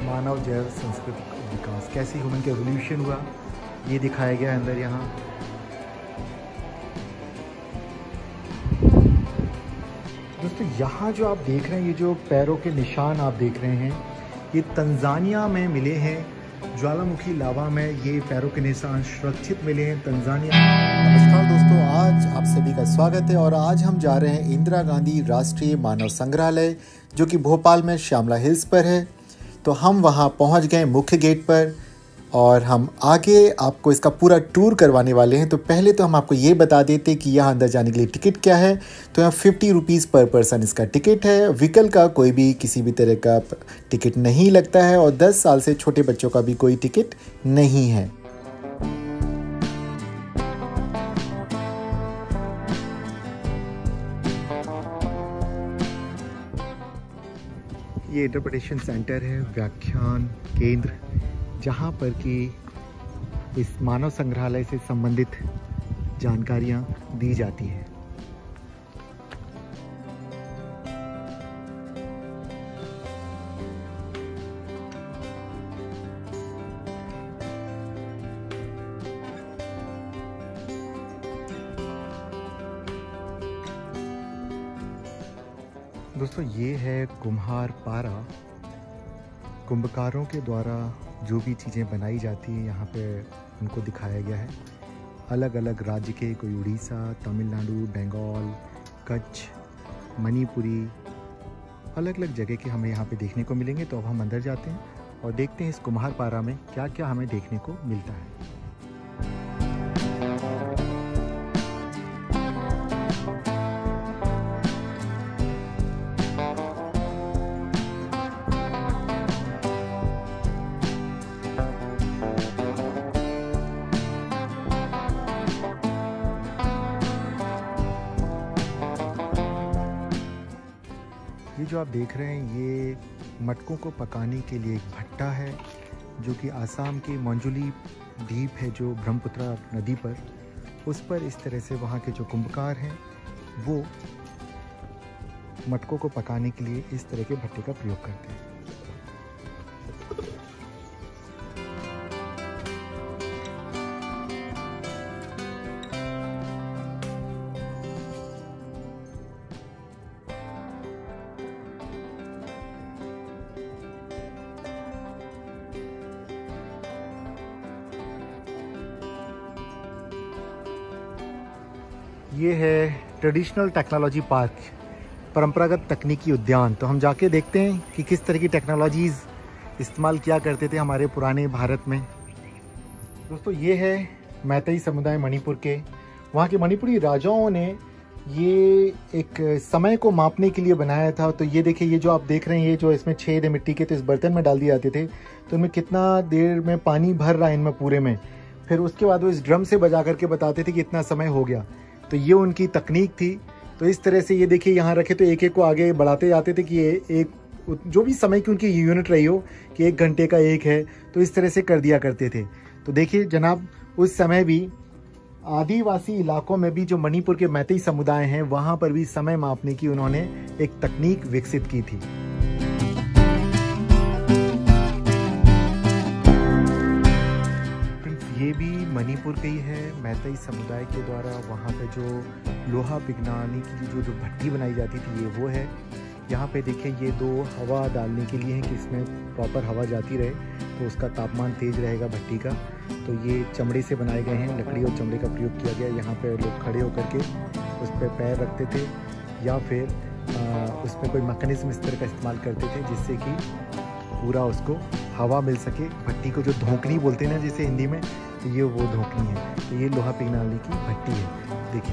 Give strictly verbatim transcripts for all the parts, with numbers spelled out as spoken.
मानव जैव सांस्कृतिक विकास, कैसे ह्यूमन का एवोल्यूशन हुआ, ये दिखाया गया है अंदर यहाँ। दोस्तों यहाँ जो आप देख रहे हैं, ये जो पैरों के निशान आप देख रहे हैं, ये तंजानिया में मिले हैं। ज्वालामुखी लावा में ये पैरों के निशान सुरक्षित मिले हैं तंजानिया। नमस्कार दोस्तों, आज आप सभी का स्वागत है और आज हम जा रहे हैं इंदिरा गांधी राष्ट्रीय मानव संग्रहालय जो कि भोपाल में श्यामला हिल्स पर है। तो हम वहां पहुंच गए मुख्य गेट पर और हम आगे आपको इसका पूरा टूर करवाने वाले हैं। तो पहले तो हम आपको ये बता देते कि यहाँ अंदर जाने के लिए टिकट क्या है। तो यहाँ फिफ्टी रुपीज़ पर पर्सन इसका टिकट है। व्हीकल का कोई भी किसी भी तरह का टिकट नहीं लगता है और दस साल से छोटे बच्चों का भी कोई टिकट नहीं है। ये इंटरप्रिटेशन सेंटर है, व्याख्यान केंद्र, जहाँ पर कि इस मानव संग्रहालय से संबंधित जानकारियाँ दी जाती हैं। दोस्तों ये है कुम्हार पारा। कुंभकारों के द्वारा जो भी चीज़ें बनाई जाती हैं यहाँ पे उनको दिखाया गया है। अलग अलग राज्य के, कोई उड़ीसा, तमिलनाडु, बंगाल, कच्छ, मणिपुरी, अलग अलग जगह के हमें यहाँ पे देखने को मिलेंगे। तो अब हम अंदर जाते हैं और देखते हैं इस कुम्हार पारा में क्या क्या हमें देखने को मिलता है। ये जो आप देख रहे हैं, ये मटकों को पकाने के लिए एक भट्टा है जो कि आसाम के मंजुली द्वीप है जो ब्रह्मपुत्र नदी पर, उस पर इस तरह से वहाँ के जो कुंभकार हैं वो मटकों को पकाने के लिए इस तरह के भट्टे का प्रयोग करते हैं। ये है ट्रेडिशनल टेक्नोलॉजी पार्क, परंपरागत तकनीकी उद्यान। तो हम जाके देखते हैं कि किस तरह की टेक्नोलॉजीज़ इस्तेमाल किया करते थे हमारे पुराने भारत में। दोस्तों ये है मैतेई समुदाय मणिपुर के। वहाँ के मणिपुरी राजाओं ने ये एक समय को मापने के लिए बनाया था। तो ये देखिए, ये जो आप देख रहे हैं, ये जो इसमें छेद है मिट्टी के, तो इस बर्तन में डाल दिए जाते थे। तो इनमें कितना देर में पानी भर रहा है इनमें पूरे में, फिर उसके बाद वो इस ड्रम से बजा करके बताते थे कि इतना समय हो गया। तो ये उनकी तकनीक थी। तो इस तरह से ये देखिए यहाँ रखे, तो एक एक को आगे बढ़ाते जाते थे कि ये एक जो भी समय की उनकी यूनिट रही हो कि एक घंटे का एक है, तो इस तरह से कर दिया करते थे। तो देखिए जनाब, उस समय भी आदिवासी इलाकों में भी जो मणिपुर के मैतेई समुदाय हैं वहाँ पर भी समय मापने की उन्होंने एक तकनीक विकसित की थी। ये भी मणिपुर का ही है, मैतेई समुदाय के द्वारा वहाँ पे जो लोहा पिघलाने की जो जो भट्टी बनाई जाती थी, ये वो है। यहाँ पे देखिए, ये दो हवा डालने के लिए है कि इसमें प्रॉपर हवा जाती रहे, तो उसका तापमान तेज रहेगा भट्टी का। तो ये चमड़े से बनाए गए हैं, लकड़ी और चमड़े का प्रयोग किया गया। यहाँ पे लोग खड़े होकर के उस पर पैर रखते थे या फिर उसमें कोई मैकेनिज्म इस तरह का इस्तेमाल करते थे जिससे कि पूरा उसको हवा मिल सके। भट्टी को जो धोकनी बोलते हैं ना जिसे हिंदी में, तो ये वो धोकनी है। तो ये लोहा पिघलाने की भट्टी है, देखिए।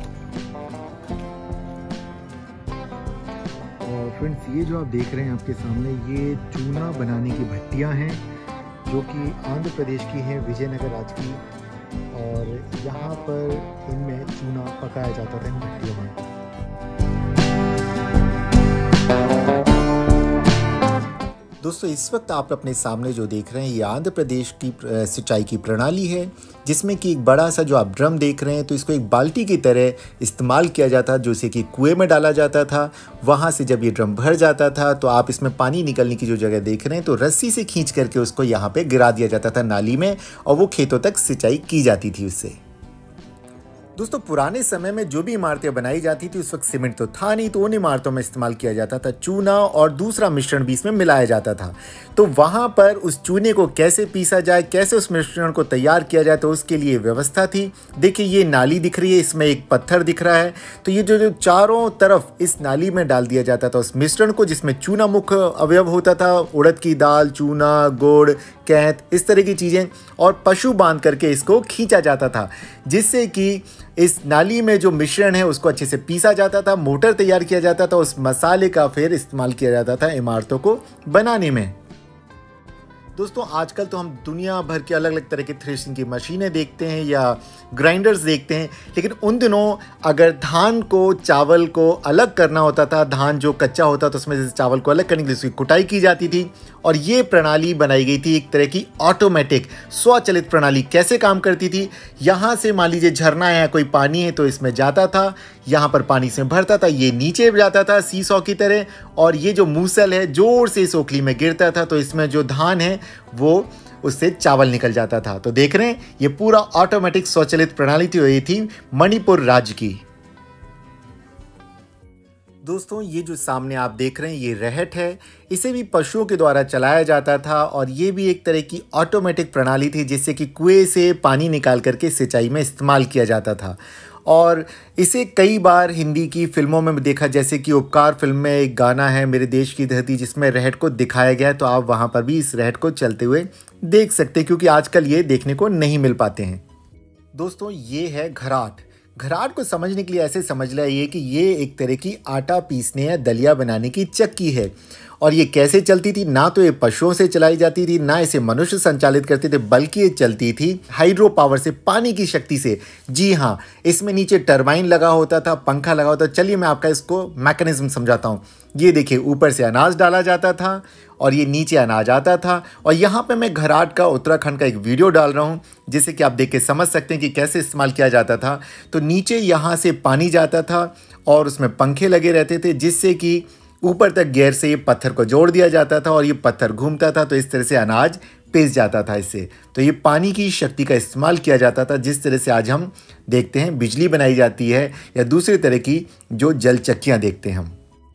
और फ्रेंड्स, ये जो आप देख रहे हैं आपके सामने, ये चूना बनाने की भट्टियां हैं जो कि आंध्र प्रदेश की हैं, विजयनगर राज्य की। और यहाँ पर इनमें चूना पकाया जाता था इन भट्टियों में। दोस्तों इस वक्त आप अपने सामने जो देख रहे हैं ये आंध्र प्रदेश की सिंचाई की प्रणाली है, जिसमें कि एक बड़ा सा जो आप ड्रम देख रहे हैं तो इसको एक बाल्टी की तरह इस्तेमाल किया जाता, जो इसे कि कुएं में डाला जाता था। वहाँ से जब ये ड्रम भर जाता था तो आप इसमें पानी निकलने की जो जगह देख रहे हैं तो रस्सी से खींच करके उसको यहाँ पे गिरा दिया जाता था नाली में, और वो खेतों तक सिंचाई की जाती थी उससे। दोस्तों पुराने समय में जो भी इमारतें बनाई जाती थी उस वक्त सीमेंट तो था नहीं, तो उन इमारतों में इस्तेमाल किया जाता था चूना और दूसरा मिश्रण भी इसमें मिलाया जाता था। तो वहाँ पर उस चूने को कैसे पीसा जाए, कैसे उस मिश्रण को तैयार किया जाए, तो उसके लिए व्यवस्था थी। देखिए ये नाली दिख रही है, इसमें एक पत्थर दिख रहा है, तो ये जो जो चारों तरफ इस नाली में डाल दिया जाता था उस मिश्रण को, जिसमें चूना मुख्य अवयव होता था, उड़द की दाल, चूना, गुड़, कैंत, इस तरह की चीज़ें, और पशु बांध करके इसको खींचा जाता था, जिससे कि इस नाली में जो मिश्रण है उसको अच्छे से पीसा जाता था, मोटर तैयार किया जाता था, उस मसाले का फिर इस्तेमाल किया जाता था इमारतों को बनाने में। दोस्तों आजकल तो हम दुनिया भर के अलग अलग तरह के थ्रेशिंग की मशीनें देखते हैं या ग्राइंडर्स देखते हैं, लेकिन उन दिनों अगर धान को चावल को अलग करना होता था, धान जो कच्चा होता था उसमें से चावल को अलग करने के लिए उसकी कुटाई की जाती थी, और ये प्रणाली बनाई गई थी एक तरह की ऑटोमेटिक स्वचालित प्रणाली। कैसे काम करती थी, यहाँ से मान लीजिए झरना है, कोई पानी है तो इसमें जाता था, यहाँ पर पानी से भरता था, ये नीचे जाता था सीसॉ की तरह, और ये जो मूसल है जोर से इस ओखली में गिरता था, तो इसमें जो धान है वो उससे चावल निकल जाता था। तो देख रहे हैं ये पूरा ऑटोमेटिक स्वचालित प्रणाली थी, ये थी मणिपुर राज्य की। दोस्तों ये जो सामने आप देख रहे हैं ये रहट है, इसे भी पशुओं के द्वारा चलाया जाता था, और ये भी एक तरह की ऑटोमेटिक प्रणाली थी जिससे कि कुएं से पानी निकाल करके सिंचाई में इस्तेमाल किया जाता था। और इसे कई बार हिंदी की फिल्मों में देखा, जैसे कि उपकार फिल्म में एक गाना है मेरे देश की धरती, जिसमें रहट को दिखाया गया है, तो आप वहाँ पर भी इस रहट को चलते हुए देख सकते हैं, क्योंकि आजकल ये देखने को नहीं मिल पाते हैं। दोस्तों ये है घराट। घराट को समझने के लिए ऐसे समझ लिया कि ये एक तरह की आटा पीसने या दलिया बनाने की चक्की है, और ये कैसे चलती थी, ना तो ये पशुओं से चलाई जाती थी, ना इसे मनुष्य संचालित करते थे, बल्कि ये चलती थी हाइड्रो पावर से, पानी की शक्ति से। जी हाँ, इसमें नीचे टरबाइन लगा होता था, पंखा लगा होता था। चलिए मैं आपका इसको मैकेनिज्म समझाता हूँ। ये देखिए ऊपर से अनाज डाला जाता था और ये नीचे अनाज आता था, और यहाँ पे मैं घराट का उत्तराखंड का एक वीडियो डाल रहा हूँ जिससे कि आप देख के समझ सकते हैं कि कैसे इस्तेमाल किया जाता था। तो नीचे यहाँ से पानी जाता था और उसमें पंखे लगे रहते थे, जिससे कि ऊपर तक गियर से ये पत्थर को जोड़ दिया जाता था और ये पत्थर घूमता था, तो इस तरह से अनाज पिस जाता था इससे। तो ये पानी की शक्ति का इस्तेमाल किया जाता था, जिस तरह से आज हम देखते हैं बिजली बनाई जाती है या दूसरी तरह की जो जल चक्कियाँ देखते हैं हम।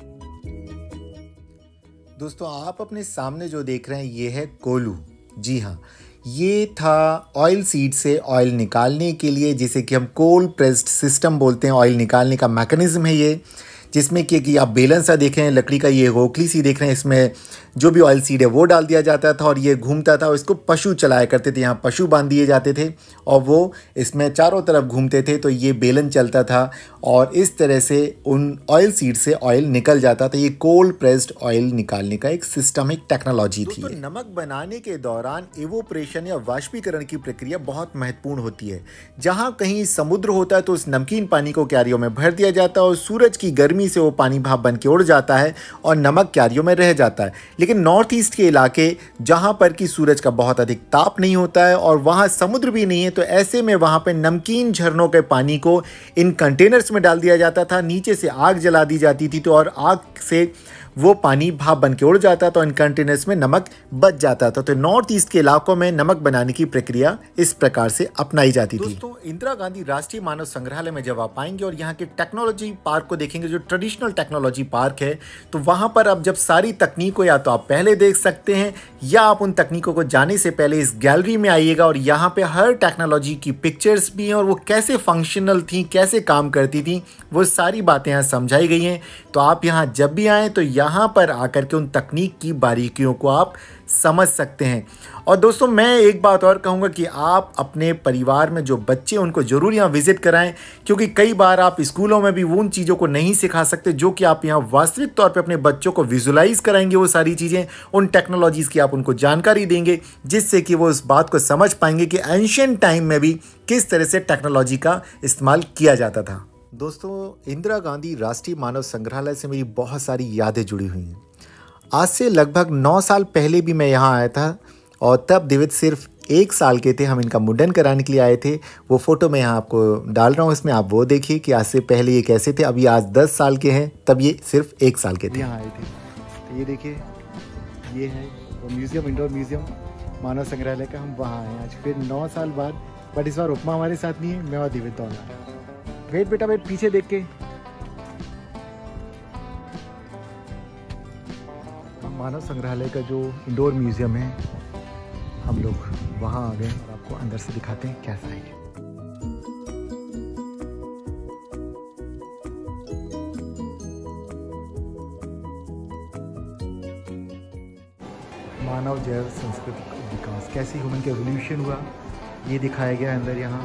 दोस्तों आप अपने सामने जो देख रहे हैं ये है कोलू। जी हाँ, ये था ऑयल सीड से ऑयल निकालने के लिए, जिसे कि हम कोल्ड प्रेस्ड सिस्टम बोलते हैं। ऑयल निकालने का मैकेनिज्म है ये, जिसमें कि, कि आप बेलन सा देख रहे हैं, लकड़ी का ये रोकली सी देख रहे हैं, इसमें जो भी ऑयल सीड है वो डाल दिया जाता था और ये घूमता था, और इसको पशु चलाया करते थे। यहाँ पशु बांध दिए जाते थे और वो इसमें चारों तरफ घूमते थे, तो ये बेलन चलता था और इस तरह से उन ऑयल सीड से ऑयल निकल जाता था। ये कोल्ड प्रेस्ड ऑयल निकालने का एक सिस्टम, एक टेक्नोलॉजी थी। तो नमक बनाने के दौरान एवोपरेशन या वाष्पीकरण की प्रक्रिया बहुत महत्वपूर्ण होती है। जहाँ कहीं समुद्र होता है तो उस नमकीन पानी को क्यारियों में भर दिया जाता है और सूरज की गर्मी से वो पानी भाप बन के उड़ जाता है और नमक क्यारियों में रह जाता है। लेकिन नॉर्थ ईस्ट के इलाके जहाँ पर कि सूरज का बहुत अधिक ताप नहीं होता है और वहाँ समुद्र भी नहीं है, तो ऐसे में वहाँ पे नमकीन झरनों के पानी को इन कंटेनर्स में डाल दिया जाता था, नीचे से आग जला दी जाती थी, तो और आग से वो पानी भाप बन के उड़ जाता था, इन कंटेनर्स में नमक बच जाता था। तो नॉर्थ ईस्ट के इलाकों में नमक बनाने की प्रक्रिया इस प्रकार से अपनाई जाती थी। दोस्तों इंदिरा गांधी राष्ट्रीय मानव संग्रहालय में जब आप आएंगे और यहाँ के टेक्नोलॉजी पार्क को देखेंगे, जो ट्रेडिशनल टेक्नोलॉजी पार्क है, तो वहाँ पर अब जब सारी तकनीकों या तो आप पहले देख सकते हैं या आप उन तकनीकों को जाने से पहले इस गैलरी में आइएगा, और यहाँ पे हर टेक्नोलॉजी की पिक्चर्स भी हैं और वो कैसे फंक्शनल थी, कैसे काम करती थी, वो सारी बातें यहाँ समझाई गई हैं। तो आप यहाँ जब भी आएँ तो यहाँ पर आकर के उन तकनीक की बारीकियों को आप समझ सकते हैं। और दोस्तों मैं एक बात और कहूँगा कि आप अपने परिवार में जो बच्चे उनको ज़रूर यहाँ विज़िट कराएं, क्योंकि कई बार आप स्कूलों में भी वो उन चीज़ों को नहीं सिखा सकते जो कि आप यहाँ वास्तविक तौर पे अपने बच्चों को विजुलाइज कराएंगे। वो सारी चीज़ें, उन टेक्नोलॉजीज़ की आप उनको जानकारी देंगे, जिससे कि वो इस बात को समझ पाएंगे कि एंशिएंट टाइम में भी किस तरह से टेक्नोलॉजी का इस्तेमाल किया जाता था। दोस्तों इंदिरा गांधी राष्ट्रीय मानव संग्रहालय से मेरी बहुत सारी यादें जुड़ी हुई हैं। आज से लगभग नौ साल पहले भी मैं यहाँ आया था और तब दिवित सिर्फ एक साल के थे। हम इनका मुंडन कराने के लिए आए थे। वो फ़ोटो मैं यहाँ आपको डाल रहा हूँ, इसमें आप वो देखिए कि आज से पहले ये कैसे थे। अभी आज दस साल के हैं, तब ये सिर्फ एक साल के थे। यहाँ आए थे तो ये देखिए, ये है वो म्यूज़ियम, इंडोर म्यूज़ियम मानव संग्रहालय का। हम वहाँ आए आज फिर नौ साल बाद, बट इस बार उपमा हमारे साथ नहीं है, मैं और दिवित दोनों आए। वेट बेटा वेट, पीछे देख के। मानव संग्रहालय का जो इंडोर म्यूज़ियम है, हम लोग वहाँ आ गए और आपको अंदर से दिखाते हैं कैसा है। मानव जैव सांस्कृतिक विकास, कैसे ह्यूमन का एवोल्यूशन हुआ, ये दिखाया गया अंदर यहाँ।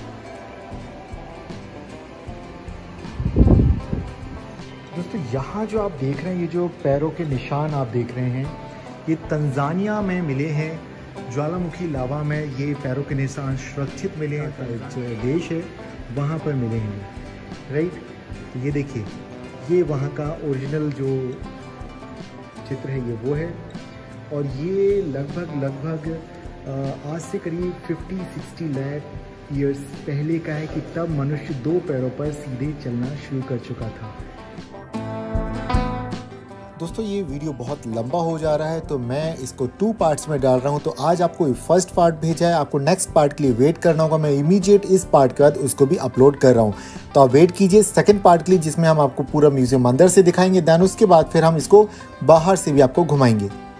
दोस्तों यहाँ जो आप देख रहे हैं, ये जो पैरों के निशान आप देख रहे हैं, ये तंजानिया में मिले हैं। ज्वालामुखी लावा में ये पैरों के निशान सुरक्षित मिले हैं। जो देश है वहाँ पर मिले हैं, राइट। तो ये देखिए, ये वहाँ का ओरिजिनल जो चित्र है ये वो है। और ये लगभग लगभग आज से करीब पचास साठ लाख ईयर्स पहले का है कि तब मनुष्य दो पैरों पर सीधे चलना शुरू कर चुका था। दोस्तों ये वीडियो बहुत लंबा हो जा रहा है तो मैं इसको टू पार्ट्स में डाल रहा हूँ। तो आज आपको फर्स्ट पार्ट भेजा है, आपको नेक्स्ट पार्ट के लिए वेट करना होगा। मैं इमीडिएट इस पार्ट के बाद उसको भी अपलोड कर रहा हूँ, तो आप वेट कीजिए सेकंड पार्ट के लिए, जिसमें हम आपको पूरा म्यूजियम अंदर से दिखाएंगे। देन उसके बाद फिर हम इसको बाहर से भी आपको घुमाएंगे।